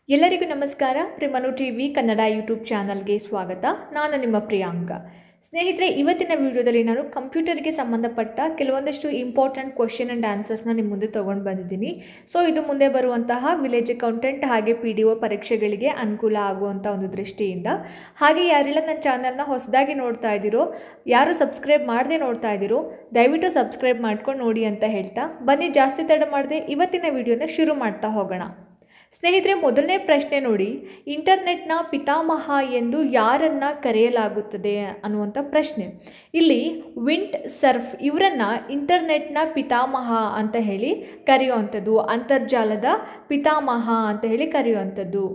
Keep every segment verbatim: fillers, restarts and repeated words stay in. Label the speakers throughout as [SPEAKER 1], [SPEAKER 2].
[SPEAKER 1] ಎಲ್ಲರಿಗೂ ನಮಸ್ಕಾರ. ಪ್ರಿಮನು TV Kannada YouTube ಚಾನಲ್ಗೆ ಸ್ವಾಗತ. ನಾನು ನಿಮ್ಮ ಪ್ರಿಯಾಂಕ. ಸ್ನೇಹಿತರೆ, ಇವತ್ತಿನ ವಿಡಿಯೋದಲ್ಲಿ ನಾನು ಕಂಪ್ಯೂಟರ್ಗೆ ಸಂಬಂಧಪಟ್ಟ ಕೆಲವೊಂದಷ್ಟು ಇಂಪಾರ್ಟೆಂಟ್ ಕ್ವಶನ್ ಆ್ಯಂಡ್ ಆನ್ಸರ್ಸ್ನ ನಿಮ್ಮ ಮುಂದೆ ತೊಗೊಂಡು ಬಂದಿದ್ದೀನಿ. ಸೊ ಇದು ಮುಂದೆ ಬರುವಂತಹ ವಿಲೇಜ್ ಅಕೌಂಟೆಂಟ್ ಹಾಗೆ ಪಿ ಡಿ ಒ ಪರೀಕ್ಷೆಗಳಿಗೆ ಅನುಕೂಲ ಆಗುವಂಥ ಒಂದು ದೃಷ್ಟಿಯಿಂದ. ಹಾಗೆ ಯಾರೆಲ್ಲ ನನ್ನ ಚಾನಲ್ನ ಹೊಸದಾಗಿ ನೋಡ್ತಾ ಇದ್ದೀರೋ, ಯಾರು ಸಬ್ಸ್ಕ್ರೈಬ್ ಮಾಡದೆ ನೋಡ್ತಾ ಇದ್ದೀರೋ, ದಯವಿಟ್ಟು ಸಬ್ಸ್ಕ್ರೈಬ್ ಮಾಡ್ಕೊಂಡು ನೋಡಿ ಅಂತ ಹೇಳ್ತಾ, ಬನ್ನಿ ಜಾಸ್ತಿ ತಡ ಮಾಡದೆ ಇವತ್ತಿನ ವಿಡಿಯೋನ ಶುರು ಮಾಡ್ತಾ ಹೋಗೋಣ. ಸ್ನೇಹಿತರೆ, ಮೊದಲನೇ ಪ್ರಶ್ನೆ ನೋಡಿ, ಇಂಟರ್ನೆಟ್ನ ಪಿತಾಮಹ ಎಂದು ಯಾರನ್ನ ಕರೆಯಲಾಗುತ್ತದೆ ಅನ್ನುವಂಥ ಪ್ರಶ್ನೆ. ಇಲ್ಲಿ ವಿಂಟ್ ಸರ್ಫ್ ಇವರನ್ನ ಇಂಟರ್ನೆಟ್ನ ಪಿತಾಮಹ ಅಂತ ಹೇಳಿ ಕರೆಯುವಂಥದ್ದು, ಅಂತರ್ಜಾಲದ ಪಿತಾಮಹ ಅಂತ ಹೇಳಿ ಕರೆಯುವಂಥದ್ದು.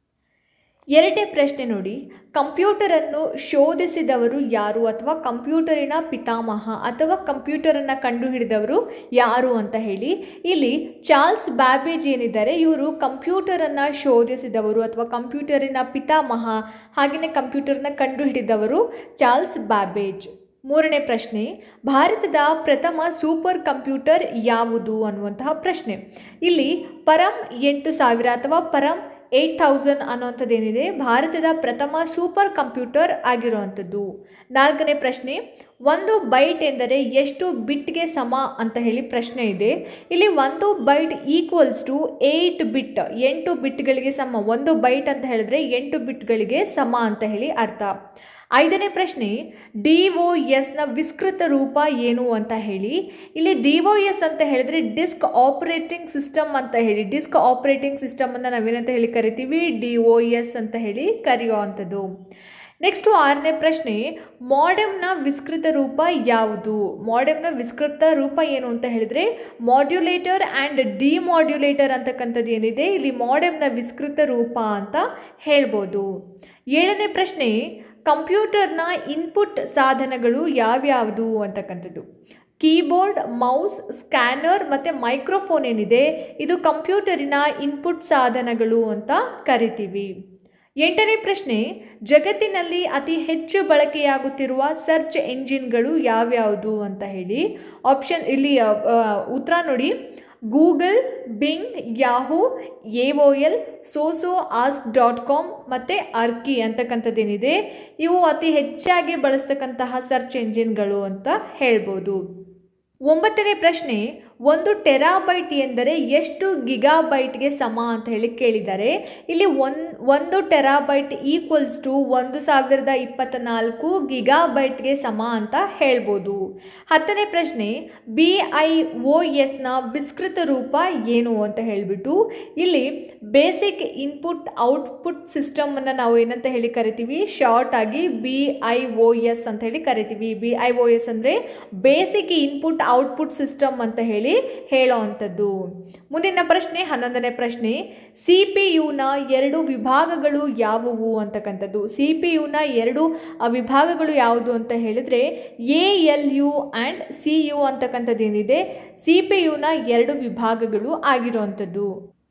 [SPEAKER 1] ಎರಡನೇ ಪ್ರಶ್ನೆ ನೋಡಿ, ಕಂಪ್ಯೂಟರನ್ನು ಶೋಧಿಸಿದವರು ಯಾರು ಅಥವಾ ಕಂಪ್ಯೂಟರಿನ ಪಿತಾಮಹ ಅಥವಾ ಕಂಪ್ಯೂಟರನ್ನು ಕಂಡುಹಿಡಿದವರು ಯಾರು ಅಂತ ಹೇಳಿ. ಇಲ್ಲಿ ಚಾರ್ಲ್ಸ್ ಬ್ಯಾಬೇಜ್ ಏನಿದ್ದಾರೆ, ಇವರು ಕಂಪ್ಯೂಟರನ್ನು ಶೋಧಿಸಿದವರು ಅಥವಾ ಕಂಪ್ಯೂಟರಿನ ಪಿತಾಮಹ, ಹಾಗೆಯೇ ಕಂಪ್ಯೂಟರ್ನ ಕಂಡುಹಿಡಿದವರು ಚಾರ್ಲ್ಸ್ ಬ್ಯಾಬೇಜ್. ಮೂರನೇ ಪ್ರಶ್ನೆ, ಭಾರತದ ಪ್ರಥಮ ಸೂಪರ್ ಕಂಪ್ಯೂಟರ್ ಯಾವುದು ಅನ್ನುವಂತಹ ಪ್ರಶ್ನೆ. ಇಲ್ಲಿ ಪರಂ ಎಂಟು ಸಾವಿರ ಅಥವಾ ಪರಂ ಏಟ್ ಥೌಸಂಡ್ ಅನ್ನೋಂಥದ್ದು ಏನಿದೆ, ಭಾರತದ ಪ್ರಥಮ ಸೂಪರ್ ಕಂಪ್ಯೂಟರ್ ಆಗಿರುವಂಥದ್ದು. ನಾಲ್ಕನೇ ಪ್ರಶ್ನೆ, ಒಂದು ಬೈಟ್ ಎಂದರೆ ಎಷ್ಟು ಬಿಟ್ಗೆ ಸಮ ಅಂತ ಹೇಳಿ ಪ್ರಶ್ನೆ ಇದೆ. ಇಲ್ಲಿ ಒಂದು byte equals to eight bit, ಎಂಟು ಬಿಟ್ಗಳಿಗೆ ಸಮ. ಒಂದು ಬೈಟ್ ಅಂತ ಹೇಳಿದ್ರೆ ಎಂಟು ಬಿಟ್ಗಳಿಗೆ ಸಮ ಅಂತ ಹೇಳಿ ಅರ್ಥ. ಐದನೇ ಪ್ರಶ್ನೆ, ಡಿ ಒ ಎಸ್ನ ವಿಸ್ತೃತ ರೂಪ ಏನು ಅಂತ ಹೇಳಿ. ಇಲ್ಲಿ ಡಿ ಒ ಎಸ್ ಅಂತ ಹೇಳಿದ್ರೆ ಡಿಸ್ಕ್ ಆಪರೇಟಿಂಗ್ ಸಿಸ್ಟಮ್ ಅಂತ ಹೇಳಿ, ಡಿಸ್ಕ್ ಆಪರೇಟಿಂಗ್ ಸಿಸ್ಟಮನ್ನು ನಾವೇನಂತ ಹೇಳಿ ಕರಿತೀವಿ, ಡಿ ಒ ಎಸ್ ಅಂತ ಹೇಳಿ ಕರೆಯುವಂಥದ್ದು. ನೆಕ್ಸ್ಟು ಆರನೇ ಪ್ರಶ್ನೆ, ಮಾಡೆಮ್ನ ವಿಸ್ತೃತ ರೂಪ ಯಾವುದು? ಮಾಡೆಮ್ನ ವಿಸ್ತೃತ ರೂಪ ಏನು ಅಂತ ಹೇಳಿದ್ರೆ ಮಾಡ್ಯುಲೇಟರ್ ಆ್ಯಂಡ್ ಡಿಮಾಡ್ಯುಲೇಟರ್ ಅಂತಕ್ಕಂಥದ್ದು ಏನಿದೆ, ಇಲ್ಲಿ ಮಾಡೆಮ್ನ ವಿಸ್ತೃತ ರೂಪ ಅಂತ ಹೇಳ್ಬೋದು. ಏಳನೇ ಪ್ರಶ್ನೆ, ಕಂಪ್ಯೂಟರ್ನ ಇನ್ಪುಟ್ ಸಾಧನಗಳು ಯಾವ್ಯಾವುದು ಅಂತಕ್ಕಂಥದ್ದು. ಕೀಬೋರ್ಡ್, ಮೌಸ್, ಸ್ಕ್ಯಾನರ್ ಮತ್ತು ಮೈಕ್ರೋಫೋನ್ ಏನಿದೆ, ಇದು ಕಂಪ್ಯೂಟರಿನ ಇನ್ಪುಟ್ ಸಾಧನಗಳು ಅಂತ ಕರಿತೀವಿ. ಎಂಟನೇ ಪ್ರಶ್ನೆ, ಜಗತ್ತಿನಲ್ಲಿ ಅತಿ ಹೆಚ್ಚು ಬಳಕೆಯಾಗುತ್ತಿರುವ ಸರ್ಚ್ ಎಂಜಿನ್ಗಳು ಯಾವ್ಯಾವುದು ಅಂತ ಹೇಳಿ. ಆಪ್ಷನ್ ಇಲ್ಲಿ ಉತ್ತರ ನೋಡಿ, Google, Bing, Yahoo, A O L, Soso, Ask dot com ಮತ್ತು ಅರ್ಕಿ ಅಂತಕ್ಕಂಥದ್ದೇನಿದೆ, ಇವು ಅತಿ ಹೆಚ್ಚಾಗಿ ಬಳಸ್ತಕ್ಕಂತಹ ಸರ್ಚ್ ಎಂಜಿನ್ಗಳು ಅಂತ ಹೇಳ್ಬೋದು. ಒಂಬತ್ತನೇ ಪ್ರಶ್ನೆ, ಒಂದು ಟೆರಾಬೈಟ್ ಎಂದರೆ ಎಷ್ಟು ಗಿಗಾಬೈಟ್ಗೆ ಸಮ ಅಂತ ಹೇಳಿ ಕೇಳಿದ್ದಾರೆ. ಇಲ್ಲಿ ಒನ್ ಒಂದು ಟೆರಾಬೈಟ್ ಈಕ್ವಲ್ಸ್ ಟು ಒಂದು ಸಾವಿರದ ಇಪ್ಪತ್ತ ನಾಲ್ಕು ಗಿಗಾಬೈಟ್ಗೆ ಸಮ ಅಂತ ಹೇಳ್ಬೋದು. ಹತ್ತನೇ ಪ್ರಶ್ನೆ, ಬಿ ಐ ಒ ಎಸ್ನ ವಿಸ್ತೃತ ರೂಪ ಏನು ಅಂತ ಹೇಳಿಬಿಟ್ಟು, ಇಲ್ಲಿ ಬೇಸಿಕ್ ಇನ್ಪುಟ್ ಔಟ್ಪುಟ್ ಸಿಸ್ಟಮನ್ನು ನಾವು ಏನಂತ ಹೇಳಿ ಕರಿತೀವಿ, ಶಾರ್ಟ್ ಆಗಿ ಬಿ ಐ ಒ ಎಸ್ ಅಂತ ಹೇಳಿ ಕರಿತೀವಿ. ಬಿ ಐ ಒ ಎಸ್ ಅಂದರೆ ಬೇಸಿಕ್ ಇನ್ಪುಟ್ ಔಟ್ಪುಟ್ ಸಿಸ್ಟಮ್ ಅಂತ ಹೇಳಿ ಹೇಳೋ ಅಂಥದ್ದು. ಮುಂದಿನ ಪ್ರಶ್ನೆ, ಹನ್ನೊಂದನೇ ಪ್ರಶ್ನೆ, ಸಿ ಪಿ ಯುನ ಎರಡು ವಿಭಾಗಗಳು ಯಾವುವು ಅಂತಕ್ಕಂಥದ್ದು. ಸಿ ಪಿ ಯುನ ಎರಡು ವಿಭಾಗಗಳು ಯಾವುದು ಅಂತ ಹೇಳಿದ್ರೆ A L U and C U ಅಂತಕ್ಕಂಥದ್ದು ಏನಿದೆ, ಸಿ ಪಿ ಯುನ ಎರಡು ವಿಭಾಗಗಳು ಆಗಿರುವಂಥದ್ದು.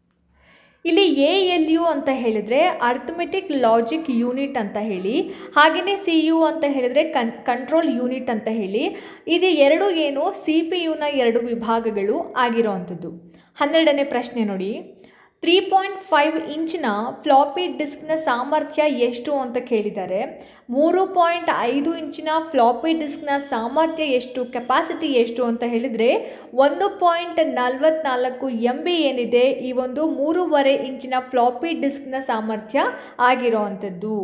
[SPEAKER 1] ಇಲ್ಲಿ ಎ ಎಲ್ ಯು ಅಂತ ಹೇಳಿದರೆ ಅರ್ಥಮೆಟಿಕ್ ಲಾಜಿಕ್ ಯೂನಿಟ್ ಅಂತ ಹೇಳಿ, ಹಾಗೆಯೇ ಸಿ ಯು ಅಂತ ಹೇಳಿದರೆ ಕನ್ ಕಂಟ್ರೋಲ್ ಯೂನಿಟ್ ಅಂತ ಹೇಳಿ. ಇದು ಎರಡು ಏನು ಸಿ ಪಿ ಯುನ ಎರಡು ವಿಭಾಗಗಳು ಆಗಿರೋವಂಥದ್ದು. ಹನ್ನೆರಡನೇ ಪ್ರಶ್ನೆ ನೋಡಿ, ತ್ರೀ ಪಾಯಿಂಟ್ ಫೈವ್ ಇಂಚಿನ ಫ್ಲಾಪಿ ಡಿಸ್ಕ್ನ ಸಾಮರ್ಥ್ಯ ಎಷ್ಟು ಅಂತ ಕೇಳಿದ್ದಾರೆ. ಮೂರು ಪಾಯಿಂಟ್ ಐದು ಇಂಚಿನ ಫ್ಲಾಪಿ ಡಿಸ್ಕ್ನ ಸಾಮರ್ಥ್ಯ ಎಷ್ಟು, ಕೆಪಾಸಿಟಿ ಎಷ್ಟು ಅಂತ ಹೇಳಿದರೆ ಒಂದು ಪಾಯಿಂಟ್ ನಲ್ವತ್ನಾಲ್ಕು ಎಂ ಬಿ ಏನಿದೆ, ಈ ಒಂದು ಮೂರುವರೆ ಇಂಚಿನ ಫ್ಲಾಪಿ ಡಿಸ್ಕ್ನ ಸಾಮರ್ಥ್ಯ ಆಗಿರೋವಂಥದ್ದು.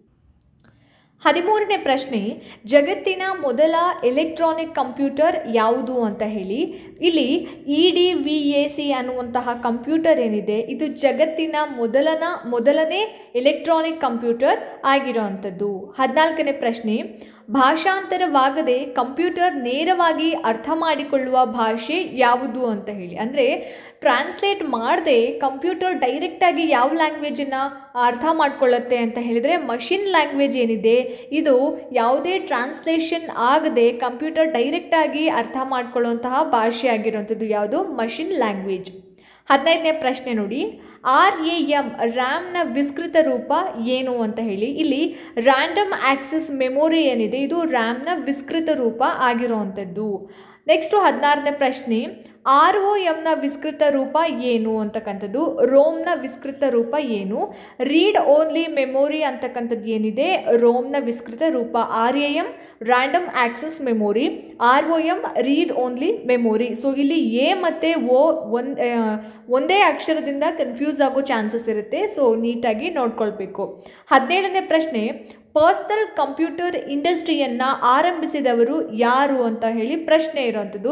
[SPEAKER 1] ಹದಿಮೂರನೇ ಪ್ರಶ್ನೆ, ಜಗತ್ತಿನ ಮೊದಲ ಎಲೆಕ್ಟ್ರಾನಿಕ್ ಕಂಪ್ಯೂಟರ್ ಯಾವುದು ಅಂತ ಹೇಳಿ. ಇಲ್ಲಿ E D V A C ಅನ್ನುವಂತಹ ಕಂಪ್ಯೂಟರ್ ಏನಿದೆ, ಇದು ಜಗತ್ತಿನ ಮೊದಲನ ಮೊದಲನೇ ಎಲೆಕ್ಟ್ರಾನಿಕ್ ಕಂಪ್ಯೂಟರ್ ಆಗಿರೋವಂಥದ್ದು. ಹದಿನಾಲ್ಕನೇ ಪ್ರಶ್ನೆ, ಭಾಷಾಂತರವಾಗದೆ ಕಂಪ್ಯೂಟರ್ ನೇರವಾಗಿ ಅರ್ಥ ಮಾಡಿಕೊಳ್ಳುವ ಭಾಷೆ ಯಾವುದು ಅಂತ ಹೇಳಿ. ಅಂದರೆ ಟ್ರಾನ್ಸ್ಲೇಟ್ ಮಾಡದೆ ಕಂಪ್ಯೂಟರ್ ಡೈರೆಕ್ಟಾಗಿ ಯಾವ ಲ್ಯಾಂಗ್ವೇಜನ್ನು ಅರ್ಥ ಮಾಡ್ಕೊಳ್ಳುತ್ತೆ ಅಂತ ಹೇಳಿದರೆ ಮಷಿನ್ ಲ್ಯಾಂಗ್ವೇಜ್ ಏನಿದೆ, ಇದು ಯಾವುದೇ ಟ್ರಾನ್ಸ್ಲೇಷನ್ ಆಗದೆ ಕಂಪ್ಯೂಟರ್ ಡೈರೆಕ್ಟಾಗಿ ಅರ್ಥ ಮಾಡ್ಕೊಳ್ಳುವಂತಹ ಭಾಷೆ ಆಗಿರುವಂಥದ್ದು ಯಾವುದು, ಮಷಿನ್ ಲ್ಯಾಂಗ್ವೇಜ್. ಹದಿನೈದನೇ ಪ್ರಶ್ನೆ ನೋಡಿ, ಆರ್ ಎ ಎಮ್ ರ್ಯಾಮ್ನ ವಿಸ್ತೃತ ರೂಪ ಏನು ಅಂತ ಹೇಳಿ. ಇಲ್ಲಿ ರ್ಯಾಂಡಮ್ ಆಕ್ಸೆಸ್ ಮೆಮೊರಿ ಏನಿದೆ, ಇದು ರ್ಯಾಮ್ನ ವಿಸ್ತೃತ ರೂಪ ಆಗಿರುವಂಥದ್ದು. ನೆಕ್ಸ್ಟು ಹದಿನಾರನೇ ಪ್ರಶ್ನೆ, ಆರ್ ಒ ಎಮ್ನ ವಿಸ್ತೃತ ರೂಪ ಏನು ಅಂತಕ್ಕಂಥದ್ದು, ರೋಮ್ನ ವಿಸ್ತೃತ ರೂಪ ಏನು, ರೀಡ್ ಓನ್ಲಿ ಮೆಮೊರಿ ಅಂತಕ್ಕಂಥದ್ದು ಏನಿದೆ ರೋಮ್ನ ವಿಸ್ತೃತ ರೂಪ, R A M random access memory, R O M read only memory. So ಇಲ್ಲಿ ಎ ಮತ್ತು ಓ ಒಂದ್ ಒಂದೇ ಅಕ್ಷರದಿಂದ ಕನ್ಫ್ಯೂಸ್ ಆಗೋ ಚಾನ್ಸಸ್ ಇರುತ್ತೆ, ಸೊ ನೀಟಾಗಿ ನೋಡ್ಕೊಳ್ಬೇಕು. ಹದಿನೇಳನೇ ಪ್ರಶ್ನೆ, ಪರ್ಸನಲ್ ಕಂಪ್ಯೂಟರ್ ಇಂಡಸ್ಟ್ರಿಯನ್ನು ಆರಂಭಿಸಿದವರು ಯಾರು ಅಂತ ಹೇಳಿ ಪ್ರಶ್ನೆ ಇರೋವಂಥದ್ದು.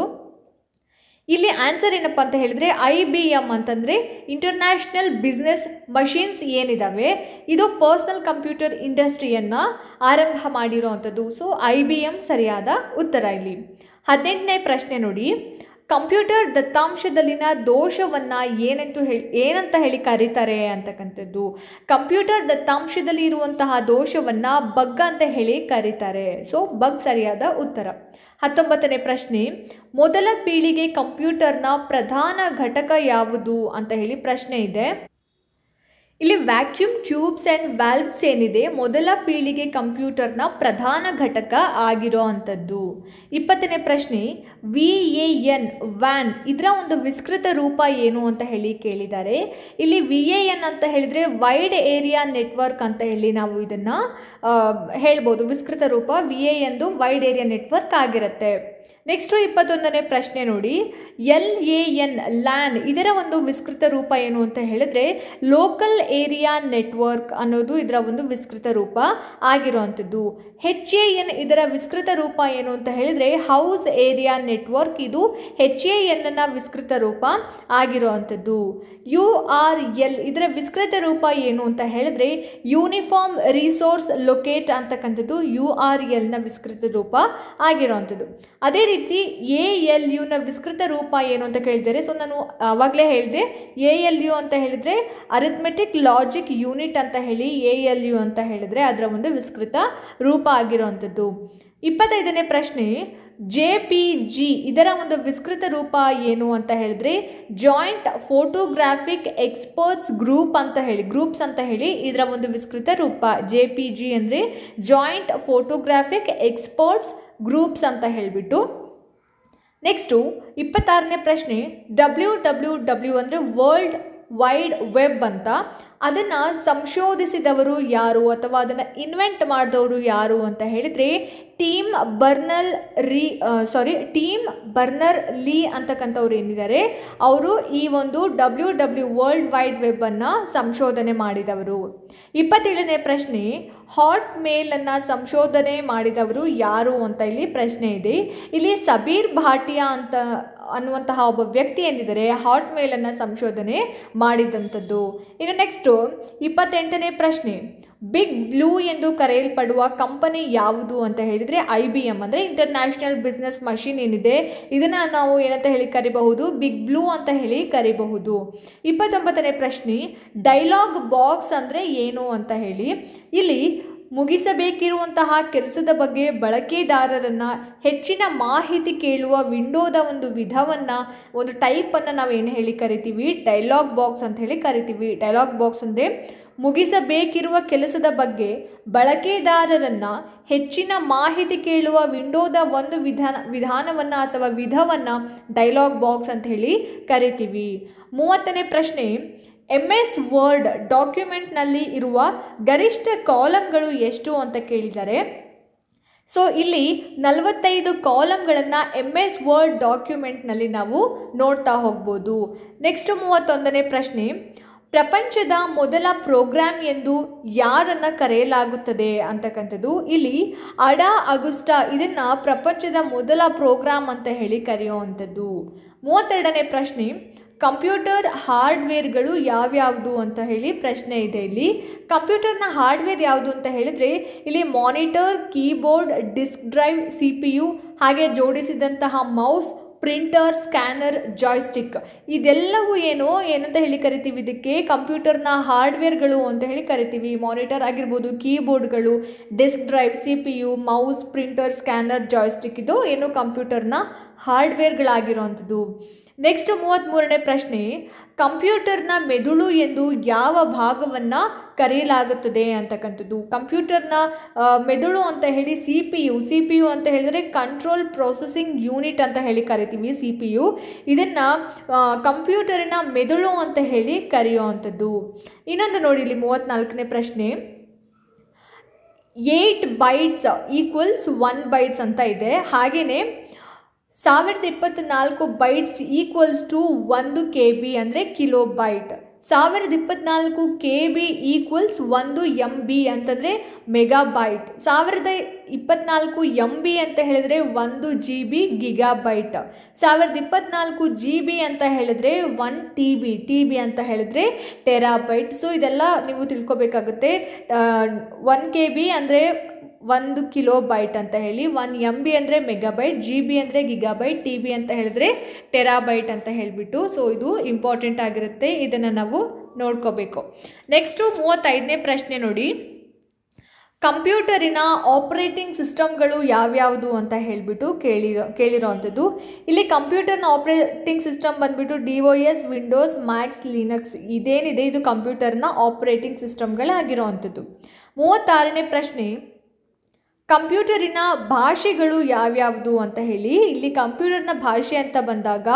[SPEAKER 1] ಇಲ್ಲಿ ಆನ್ಸರ್ ಏನಪ್ಪ ಅಂತ ಹೇಳಿದ್ರೆ ಐ ಬಿ ಎಮ್ ಅಂತಂದರೆ ಇಂಟರ್ನ್ಯಾಷನಲ್ ಬಿಸ್ನೆಸ್ ಮಷೀನ್ಸ್ ಏನಿದ್ದಾವೆ ಇದು ಪರ್ಸನಲ್ ಕಂಪ್ಯೂಟರ್ ಇಂಡಸ್ಟ್ರಿಯನ್ನು ಆರಂಭ ಮಾಡಿರೋವಂಥದ್ದು. ಸೊ ಐ ಬಿ ಎಮ್ ಸರಿಯಾದ ಉತ್ತರ ಇಲ್ಲಿ. ಹದಿನೆಂಟನೇ ಪ್ರಶ್ನೆ ನೋಡಿ, ಕಂಪ್ಯೂಟರ್ ದತ್ತಾಂಶದಲ್ಲಿನ ದೋಷವನ್ನು ಏನಂತೂ ಹೇಳಿ ಏನಂತ ಹೇಳಿ ಕರೀತಾರೆ ಅಂತಕ್ಕಂಥದ್ದು. ಕಂಪ್ಯೂಟರ್ ದತ್ತಾಂಶದಲ್ಲಿ ಇರುವಂತಹ ದೋಷವನ್ನು ಬಗ್ ಅಂತ ಹೇಳಿ ಕರೀತಾರೆ. ಸೊ ಬಗ್ ಸರಿಯಾದ ಉತ್ತರ. ಹತ್ತೊಂಬತ್ತನೇ ಪ್ರಶ್ನೆ, ಮೊದಲ ಪೀಳಿಗೆ ಕಂಪ್ಯೂಟರ್ನ ಪ್ರಧಾನ ಘಟಕ ಯಾವುದು ಅಂತ ಹೇಳಿ ಪ್ರಶ್ನೆ ಇದೆ. ಇಲ್ಲಿ ವ್ಯಾಕ್ಯೂಮ್ ಟ್ಯೂಬ್ಸ್ ಆ್ಯಂಡ್ ವ್ಯಾಲ್ವ್ಸ್ ಏನಿದೆ ಮೊದಲ ಪೀಳಿಗೆ ಕಂಪ್ಯೂಟರ್ನ ಪ್ರಧಾನ ಘಟಕ ಆಗಿರೋ ಅಂಥದ್ದು. ಇಪ್ಪತ್ತನೇ ಪ್ರಶ್ನೆ, ವಿ ಎ ಎನ್ ವ್ಯಾನ್ ಇದರ ಒಂದು ವಿಸ್ತೃತ ರೂಪ ಏನು ಅಂತ ಹೇಳಿ ಕೇಳಿದ್ದಾರೆ. ಇಲ್ಲಿ ವಿ ಎ ಎನ್ ಅಂತ ಹೇಳಿದರೆ ವೈಡ್ ಏರಿಯಾ ನೆಟ್ವರ್ಕ್ ಅಂತ ಹೇಳಿ ನಾವು ಇದನ್ನು ಹೇಳ್ಬೋದು. ವಿಸ್ತೃತ ರೂಪ ವಿ ಎ ಎಂದು ವೈಡ್ ಏರಿಯಾ ನೆಟ್ವರ್ಕ್ ಆಗಿರುತ್ತೆ. ನೆಕ್ಸ್ಟು ಇಪ್ಪತ್ತೊಂದನೇ ಪ್ರಶ್ನೆ ನೋಡಿ, ಎಲ್ ಎ ಎನ್ ಲ್ಯಾನ್ ಇದರ ಒಂದು ವಿಸ್ತೃತ ರೂಪ ಏನು ಅಂತ ಹೇಳಿದ್ರೆ ಲೋಕಲ್ ಏರಿಯಾ ನೆಟ್ವರ್ಕ್ ಅನ್ನೋದು ಇದರ ಒಂದು ವಿಸ್ತೃತ ರೂಪ ಆಗಿರುವಂಥದ್ದು. ಹೆಚ್ ಎ ಎನ್ ಇದರ ವಿಸ್ತೃತ ರೂಪ ಏನು ಅಂತ ಹೇಳಿದ್ರೆ ಹೌಸ್ ಏರಿಯಾ ನೆಟ್ವರ್ಕ್, ಇದು ಹೆಚ್ ಎ ಎನ್ ನ ವಿಸ್ತೃತ ರೂಪ ಆಗಿರುವಂಥದ್ದು. ಯು ಆರ್ ಎಲ್ ಇದರ ವಿಸ್ತೃತ ರೂಪ ಏನು ಅಂತ ಹೇಳಿದ್ರೆ ಯೂನಿಫಾರ್ಮ್ ರಿಸೋರ್ಸ್ ಲೊಕೇಟ್ ಅಂತಕ್ಕಂಥದ್ದು ಯು ಆರ್ ಎಲ್ ನ ವಿಸ್ತೃತ ರೂಪ ಆಗಿರುವಂಥದ್ದು. ಅದೇ ರೀತಿ ಎ ಎಲ್ ಯು ನ ವಿಸ್ತೃತ ರೂಪ ಏನು ಅಂತ ಕೇಳಿದರೆ, ಸೊ ನಾನು ಆವಾಗಲೇ ಹೇಳಿದೆ ಎ ಎಲ್ ಯು ಅಂತ ಹೇಳಿದರೆ ಅರಿಥ್ಮೆಟಿಕ್ ಲಾಜಿಕ್ ಯೂನಿಟ್ ಅಂತ ಹೇಳಿ ಎ ಎಲ್ ಯು ಅಂತ ಹೇಳಿದರೆ ಅದರ ಒಂದು ವಿಸ್ತೃತ ರೂಪ ಆಗಿರುವಂಥದ್ದು. ಇಪ್ಪತ್ತೈದನೇ ಪ್ರಶ್ನೆ, ಜೆ ಪಿ ಜಿ ಇದರ ಒಂದು ವಿಸ್ತೃತ ರೂಪ ಏನು ಅಂತ ಹೇಳಿದ್ರೆ ಜಾಯಿಂಟ್ ಫೋಟೋಗ್ರಾಫಿಕ್ ಎಕ್ಸ್ಪರ್ಟ್ಸ್ ಗ್ರೂಪ್ ಅಂತ ಹೇಳಿ ಗ್ರೂಪ್ಸ್ ಅಂತ ಹೇಳಿ ಇದರ ಒಂದು ವಿಸ್ತೃತ ರೂಪ. ಜೆ ಪಿ ಜಿ ಅಂದರೆ ಜಾಯಿಂಟ್ ಫೋಟೋಗ್ರಾಫಿಕ್ ಎಕ್ಸ್ಪರ್ಟ್ಸ್ ಗ್ರೂಪ್ಸ್ ಅಂತ ಹೇಳಿಬಿಟ್ಟು. ನೆಕ್ಸ್ಟು ಇಪ್ಪತ್ತಾರನೇ ಪ್ರಶ್ನೆ, ಡಬ್ಲ್ಯೂ ಡಬ್ಲ್ಯೂ ಡಬ್ಲ್ಯೂ ಅಂದರೆ ವರ್ಲ್ಡ್ ವೈಡ್ ವೆಬ್ ಅಂತ, ಅದನ್ನು ಸಂಶೋಧಿಸಿದವರು ಯಾರು ಅಥವಾ ಅದನ್ನು ಇನ್ವೆಂಟ್ ಮಾಡಿದವರು ಯಾರು ಅಂತ ಹೇಳಿದರೆ ಟೀಮ್ ಬರ್ನಲ್ ರೀ ಸಾರಿ ಟೀಮ್ ಬರ್ನರ್ ಲೀ ಅಂತಕ್ಕಂಥವ್ರು ಏನಿದ್ದಾರೆ ಅವರು ಈ ಒಂದು ಡಬ್ಲ್ಯೂ ಡಬ್ಲ್ಯೂ ವರ್ಲ್ಡ್ ವೈಡ್ ವೆಬ್ಬನ್ನು ಸಂಶೋಧನೆ ಮಾಡಿದವರು. ಇಪ್ಪತ್ತೇಳನೇ ಪ್ರಶ್ನೆ, ಹಾಟ್ ಮೇಲನ್ನು ಸಂಶೋಧನೆ ಮಾಡಿದವರು ಯಾರು ಅಂತ ಇಲ್ಲಿ ಪ್ರಶ್ನೆ ಇದೆ. ಇಲ್ಲಿ ಸಬೀರ್ ಭಾಟಿಯಾ ಅಂತ ಅನ್ನುವಂತಹ ಒಬ್ಬ ವ್ಯಕ್ತಿ ಏನಿದ್ದಾರೆ ಹಾಟ್ ಮೇಲನ್ನು ಸಂಶೋಧನೆ ಮಾಡಿದಂಥದ್ದು. ಈಗ ನೆಕ್ಸ್ಟು ಇಪ್ಪತ್ತೆಂಟನೇ ಪ್ರಶ್ನೆ, ಬಿಗ್ ಬ್ಲೂ ಎಂದು ಕರೆಯಲ್ಪಡುವ ಕಂಪನಿ ಯಾವುದು ಅಂತ ಹೇಳಿದರೆ ಐ ಬಿ ಎಮ್ ಅಂದರೆ ಇಂಟರ್ನ್ಯಾಷನಲ್ ಬಿಸ್ನೆಸ್ ಮಷೀನ್ ಏನಿದೆ ಇದನ್ನು ನಾವು ಏನಂತ ಹೇಳಿ ಕರಿಬಹುದು, ಬಿಗ್ ಬ್ಲೂ ಅಂತ ಹೇಳಿ ಕರಿಬಹುದು. ಇಪ್ಪತ್ತೊಂಬತ್ತನೇ ಪ್ರಶ್ನೆ, ಡೈಲಾಗ್ ಬಾಕ್ಸ್ ಅಂದರೆ ಏನು ಅಂತ ಹೇಳಿ. ಇಲ್ಲಿ ಮುಗಿಸಬೇಕಿರುವಂತಹ ಕೆಲಸದ ಬಗ್ಗೆ ಬಳಕೆದಾರರನ್ನು ಹೆಚ್ಚಿನ ಮಾಹಿತಿ ಕೇಳುವ ವಿಂಡೋದ ಒಂದು ವಿಧವನ್ನು ಒಂದು ಟೈಪನ್ನು ನಾವು ಏನು ಹೇಳಿ ಕರಿತೀವಿ, ಡೈಲಾಗ್ ಬಾಕ್ಸ್ ಅಂತ ಹೇಳಿ ಕರಿತೀವಿ. ಡೈಲಾಗ್ ಬಾಕ್ಸ್ ಅಂದರೆ ಮುಗಿಸಬೇಕಿರುವ ಕೆಲಸದ ಬಗ್ಗೆ ಬಳಕೆದಾರರನ್ನು ಹೆಚ್ಚಿನ ಮಾಹಿತಿ ಕೇಳುವ ವಿಂಡೋದ ಒಂದು ವಿಧಾನ ವಿಧಾನವನ್ನು ಅಥವಾ ವಿಧವನ್ನು ಡೈಲಾಗ್ ಬಾಕ್ಸ್ ಅಂತ ಹೇಳಿ ಕರಿತೀವಿ. ಮೂವತ್ತನೇ ಪ್ರಶ್ನೆ, ಎಮ್ ಎಸ್ ವರ್ಡ್ ಡಾಕ್ಯುಮೆಂಟ್ನಲ್ಲಿ ಇರುವ ಗರಿಷ್ಠ ಕಾಲಮ್ಗಳು ಎಷ್ಟು ಅಂತ ಕೇಳಿದ್ದಾರೆ. ಸೊ ಇಲ್ಲಿ ನಲವತ್ತೈದು ಕಾಲಮ್ಗಳನ್ನು ಎಮ್ ಎಸ್ ವರ್ಡ್ ಡಾಕ್ಯುಮೆಂಟ್ನಲ್ಲಿ ನಾವು ನೋಡ್ತಾ ಹೋಗ್ಬೋದು. ನೆಕ್ಸ್ಟ್ ಮೂವತ್ತೊಂದನೇ ಪ್ರಶ್ನೆ, ಪ್ರಪಂಚದ ಮೊದಲ ಪ್ರೋಗ್ರಾಮ್ ಎಂದು ಯಾರನ್ನು ಕರೆಯಲಾಗುತ್ತದೆ ಅಂತಕ್ಕಂಥದ್ದು. ಇಲ್ಲಿ ಅಡಾ ಅಗುಸ್ಟಾ ಇದನ್ನು ಪ್ರಪಂಚದ ಮೊದಲ ಪ್ರೋಗ್ರಾಮ್ ಅಂತ ಹೇಳಿ ಕರೆಯುವಂಥದ್ದು. ಮೂವತ್ತೆರಡನೇ ಪ್ರಶ್ನೆ, ಕಂಪ್ಯೂಟರ್ ಹಾರ್ಡ್ವೇರ್ಗಳು ಯಾವ್ಯಾವುದು ಅಂತ ಹೇಳಿ ಪ್ರಶ್ನೆ ಇದೆ. ಇಲ್ಲಿ ಕಂಪ್ಯೂಟರ್ನ ಹಾರ್ಡ್ವೇರ್ ಯಾವುದು ಅಂತ ಹೇಳಿದರೆ ಇಲ್ಲಿ monitor, keyboard, disk drive, C P U, ಹಾಗೆ ಜೋಡಿಸಿದಂತಹ ಮೌಸ್, ಪ್ರಿಂಟರ್, ಸ್ಕ್ಯಾನರ್, ಜಾಯ್ಸ್ಟಿಕ್ ಇದೆಲ್ಲವೂ ಏನು ಏನಂತ ಹೇಳಿ ಕರಿತೀವಿ, ಇದಕ್ಕೆ ಕಂಪ್ಯೂಟರ್ನ ಹಾರ್ಡ್ವೇರ್ಗಳು ಅಂತ ಹೇಳಿ ಕರಿತೀವಿ. ಮಾನಿಟರ್ ಆಗಿರ್ಬೋದು, ಕೀಬೋರ್ಡ್ಗಳು, disk drive, C P U, mouse, printer, scanner, joystick ಇದು ಏನು ಕಂಪ್ಯೂಟರ್ನ ಹಾರ್ಡ್ವೇರ್ಗಳಾಗಿರುವಂಥದ್ದು. ನೆಕ್ಸ್ಟ್ ಮೂವತ್ತ್ಮೂರನೇ ಪ್ರಶ್ನೆ, ಕಂಪ್ಯೂಟರ್ನ ಮೆದುಳು ಎಂದು ಯಾವ ಭಾಗವನ್ನು ಕರೆಯಲಾಗುತ್ತದೆ ಅಂತಕ್ಕಂಥದ್ದು. ಕಂಪ್ಯೂಟರ್ನ ಮೆದುಳು ಅಂತ ಹೇಳಿ C P U C P U ಅಂತ ಹೇಳಿದರೆ ಕಂಟ್ರೋಲ್ ಪ್ರೊಸೆಸಿಂಗ್ ಯೂನಿಟ್ ಅಂತ ಹೇಳಿ ಕರಿತೀವಿ ಸಿ ಪಿ ಯು. ಇದನ್ನು ಕಂಪ್ಯೂಟರಿನ ಮೆದುಳು ಅಂತ ಹೇಳಿ ಕರೆಯುವಂಥದ್ದು. ಇನ್ನೊಂದು ನೋಡಿ ಇಲ್ಲಿ ಮೂವತ್ತ್ನಾಲ್ಕನೇ ಪ್ರಶ್ನೆ, eight bytes equals one bytes ಅಂತ ಇದೆ. ಹಾಗೆಯೇ ಸಾವಿರದ ಇಪ್ಪತ್ತ್ನಾಲ್ಕು ಬೈಟ್ಸ್ ಈಕ್ವಲ್ಸ್ ಟು ಒಂದು ಕೆ ಬಿ ಅಂದರೆ ಕಿಲೋ ಬೈಟ್. ಸಾವಿರದ ಇಪ್ಪತ್ತ್ನಾಲ್ಕು ಕೆ ಬಿ ಈಕ್ವಲ್ಸ್ ಒಂದು ಎಮ್ ಬಿ ಅಂತಂದರೆ ಮೆಗಾಬೈಟ್. ಸಾವಿರದ ಇಪ್ಪತ್ತ್ನಾಲ್ಕು ಎಮ್ ಬಿ ಅಂತ ಹೇಳಿದರೆ ಒಂದು ಜಿ ಬಿ ಗಿಗಾಬೈಟ್. ಸಾವಿರದ ಇಪ್ಪತ್ತ್ನಾಲ್ಕು ಜಿ ಬಿ ಅಂತ ಹೇಳಿದ್ರೆ one T B T B ಅಂತ ಹೇಳಿದ್ರೆ ಟೆರಾಬೈಟ್. ಸೊ ಇದೆಲ್ಲ ನೀವು ತಿಳ್ಕೊಬೇಕಾಗುತ್ತೆ. ಒನ್ ಕೆ ಬಿ ಅಂದರೆ ಒಂದು ಕಿಲೋ ಬೈಟ್ ಅಂತ ಹೇಳಿ, ಒನ್ ಎಮ್ ಬಿ ಅಂದರೆ ಮೆಗಾಬೈಟ್, ಜಿ ಬಿ ಅಂದರೆ ಗಿಗಾಬೈಟ್, ಟಿ ಬಿ ಅಂತ ಹೇಳಿದ್ರೆ ಟೆರಾಬೈಟ್ ಅಂತ ಹೇಳಿಬಿಟ್ಟು. ಸೊ ಇದು ಇಂಪಾರ್ಟೆಂಟ್ ಆಗಿರುತ್ತೆ, ಇದನ್ನು ನಾವು ನೋಡ್ಕೋಬೇಕು. ನೆಕ್ಸ್ಟು ಮೂವತ್ತೈದನೇ ಪ್ರಶ್ನೆ ನೋಡಿ, ಕಂಪ್ಯೂಟರಿನ ಆಪರೇಟಿಂಗ್ ಸಿಸ್ಟಮ್ಗಳು ಯಾವ್ಯಾವುದು ಅಂತ ಹೇಳಿಬಿಟ್ಟು ಕೇಳಿರೋ ಕೇಳಿರೋವಂಥದ್ದು. ಇಲ್ಲಿ ಕಂಪ್ಯೂಟರ್ನ ಆಪರೇಟಿಂಗ್ ಸಿಸ್ಟಮ್ ಬಂದುಬಿಟ್ಟು D O S, Windows, Macs, Linux ಇದೇನಿದೆ ಇದು ಕಂಪ್ಯೂಟರ್ನ ಆಪರೇಟಿಂಗ್ ಸಿಸ್ಟಮ್ಗಳಾಗಿರೋವಂಥದ್ದು. ಮೂವತ್ತಾರನೇ ಪ್ರಶ್ನೆ, ಕಂಪ್ಯೂಟರಿನ ಭಾಷೆಗಳು ಯಾವ್ಯಾವುದು ಅಂತ ಹೇಳಿ. ಇಲ್ಲಿ ಕಂಪ್ಯೂಟರ್ನ ಭಾಷೆ ಅಂತ ಬಂದಾಗ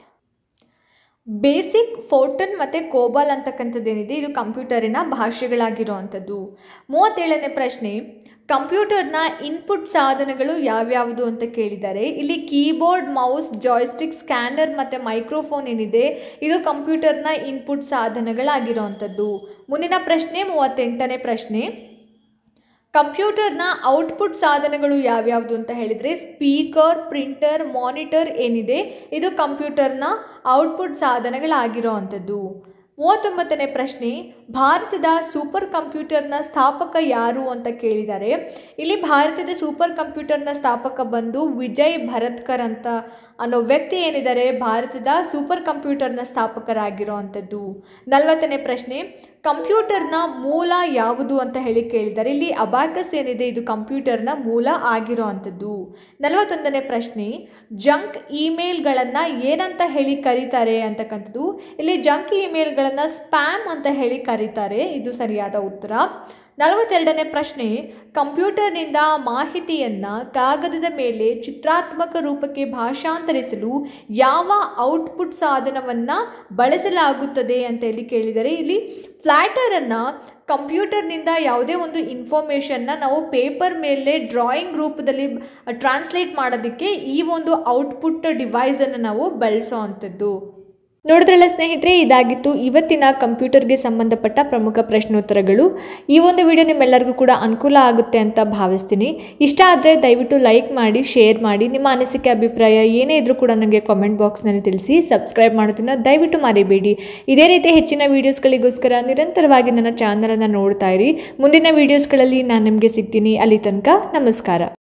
[SPEAKER 1] ಬೇಸಿಕ್, ಫೋರ್ಟನ್ ಮತ್ತು ಕೋಬಾಲ್ ಅಂತಕ್ಕಂಥದ್ದೇನಿದೆ ಇದು ಕಂಪ್ಯೂಟರಿನ ಭಾಷೆಗಳಾಗಿರುವಂಥದ್ದು. ಮೂವತ್ತೇಳನೇ ಪ್ರಶ್ನೆ, ಕಂಪ್ಯೂಟರ್ನ ಇನ್ಪುಟ್ ಸಾಧನಗಳು ಯಾವ್ಯಾವುದು ಅಂತ ಕೇಳಿದ್ದಾರೆ. ಇಲ್ಲಿ ಕೀಬೋರ್ಡ್, ಮೌಸ್, ಜಾಯ್ಸ್ಟಿಕ್, ಸ್ಕ್ಯಾನರ್ ಮತ್ತು ಮೈಕ್ರೋಫೋನ್ ಏನಿದೆ ಇದು ಕಂಪ್ಯೂಟರ್ನ ಇನ್ಪುಟ್ ಸಾಧನಗಳಾಗಿರುವಂಥದ್ದು. ಮುಂದಿನ ಪ್ರಶ್ನೆ ಮೂವತ್ತೆಂಟನೇ ಪ್ರಶ್ನೆ, ಕಂಪ್ಯೂಟರ್ನ ಔಟ್ಪುಟ್ ಸಾಧನಗಳು ಯಾವ್ಯಾವುದು ಅಂತ ಹೇಳಿದರೆ ಸ್ಪೀಕರ್, ಪ್ರಿಂಟರ್, ಮಾನಿಟರ್ ಏನಿದೆ ಇದು ಕಂಪ್ಯೂಟರ್ನ ಔಟ್ಪುಟ್ ಸಾಧನಗಳಾಗಿರೋ ಅಂಥದ್ದು. ಮೂವತ್ತೊಂಬತ್ತನೇ ಪ್ರಶ್ನೆ, ಭಾರತದ ಸೂಪರ್ ಕಂಪ್ಯೂಟರ್ನ ಸ್ಥಾಪಕ ಯಾರು ಅಂತ ಕೇಳಿದ್ದಾರೆ. ಇಲ್ಲಿ ಭಾರತದ ಸೂಪರ್ ಕಂಪ್ಯೂಟರ್ನ ಸ್ಥಾಪಕ ಬಂದು ವಿಜಯ್ ಭರತ್ಕರ್ ಅಂತ ಅನ್ನೋ ವ್ಯಕ್ತಿ ಏನಿದ್ದಾರೆ ಭಾರತದ ಸೂಪರ್ ಕಂಪ್ಯೂಟರ್ನ ಸ್ಥಾಪಕರಾಗಿರೋ ಅಂಥದ್ದು. ನಲವತ್ತನೇ ಪ್ರಶ್ನೆ, ಕಂಪ್ಯೂಟರ್ನ ಮೂಲ ಯಾವುದು ಅಂತ ಹೇಳಿ ಕೇಳಿದ್ದಾರೆ. ಇಲ್ಲಿ ಅಬಾಕಸ್ ಏನಿದೆ ಇದು ಕಂಪ್ಯೂಟರ್ನ ಮೂಲ ಆಗಿರೋ ಅಂಥದ್ದು. ನಲವತ್ತೊಂದನೇ ಪ್ರಶ್ನೆ, ಜಂಕ್ ಇಮೇಲ್ಗಳನ್ನು ಏನಂತ ಹೇಳಿ ಕರೀತಾರೆ ಅಂತಕ್ಕಂಥದ್ದು. ಇಲ್ಲಿ ಜಂಕ್ ಇಮೇಲ್ಗಳನ್ನು ಸ್ಪ್ಯಾಮ್ ಅಂತ ಹೇಳಿ ಕರೀತಾರೆ, ಇದು ಸರಿಯಾದ ಉತ್ತರ. ನಲವತ್ತೆರಡನೇ ಪ್ರಶ್ನೆ, ಕಂಪ್ಯೂಟರ್ನಿಂದ ಮಾಹಿತಿಯನ್ನು ಕಾಗದದ ಮೇಲೆ ಚಿತ್ರಾತ್ಮಕ ರೂಪಕ್ಕೆ ಭಾಷಾಂತರಿಸಲು ಯಾವ ಔಟ್ಪುಟ್ ಸಾಧನವನ್ನು ಬಳಸಲಾಗುತ್ತದೆ ಅಂತ ಹೇಳಿ ಕೇಳಿದರೆ. ಇಲ್ಲಿ ಫ್ಲ್ಯಾಟರನ್ನು ಕಂಪ್ಯೂಟರ್ನಿಂದ ಯಾವುದೇ ಒಂದು ಇನ್ಫಾರ್ಮೇಷನ್ನ ನಾವು ಪೇಪರ್ ಮೇಲೆ ಡ್ರಾಯಿಂಗ್ ರೂಪದಲ್ಲಿ ಟ್ರಾನ್ಸ್ಲೇಟ್ ಮಾಡೋದಕ್ಕೆ ಈ ಒಂದು ಔಟ್ಪುಟ್ ಡಿವೈಸನ್ನು ನಾವು ಬಳಸೋ ಅಂಥದ್ದು. ನೋಡಿದ್ರಲ್ಲ ಸ್ನೇಹಿತರೆ, ಇದಾಗಿತ್ತು ಇವತ್ತಿನ ಕಂಪ್ಯೂಟರ್ಗೆ ಸಂಬಂಧಪಟ್ಟ ಪ್ರಮುಖ ಪ್ರಶ್ನೋತ್ತರಗಳು. ಈ ಒಂದು ವಿಡಿಯೋ ನಿಮ್ಮೆಲ್ಲರಿಗೂ ಕೂಡ ಅನುಕೂಲ ಆಗುತ್ತೆ ಅಂತ ಭಾವಿಸ್ತೀನಿ. ಇಷ್ಟ ಆದರೆ ದಯವಿಟ್ಟು ಲೈಕ್ ಮಾಡಿ, ಶೇರ್ ಮಾಡಿ, ನಿಮ್ಮ ಅನಿಸಿಕೆ ಅಭಿಪ್ರಾಯ ಏನೇ ಇದ್ರೂ ಕೂಡ ನನಗೆ ಕಾಮೆಂಟ್ ಬಾಕ್ಸ್ನಲ್ಲಿ ತಿಳಿಸಿ. ಸಬ್ಸ್ಕ್ರೈಬ್ ಮಾಡೋದನ್ನು ದಯವಿಟ್ಟು ಮರಿಬೇಡಿ. ಇದೇ ರೀತಿ ಹೆಚ್ಚಿನ ವೀಡಿಯೋಸ್ಗಳಿಗೋಸ್ಕರ ನಿರಂತರವಾಗಿ ನನ್ನ ಚಾನಲನ್ನು ನೋಡ್ತಾ ಇರಿ. ಮುಂದಿನ ವೀಡಿಯೋಸ್ಗಳಲ್ಲಿ ನಾನು ನಿಮಗೆ ಸಿಗ್ತೀನಿ. ಅಲ್ಲಿ ತನಕ ನಮಸ್ಕಾರ.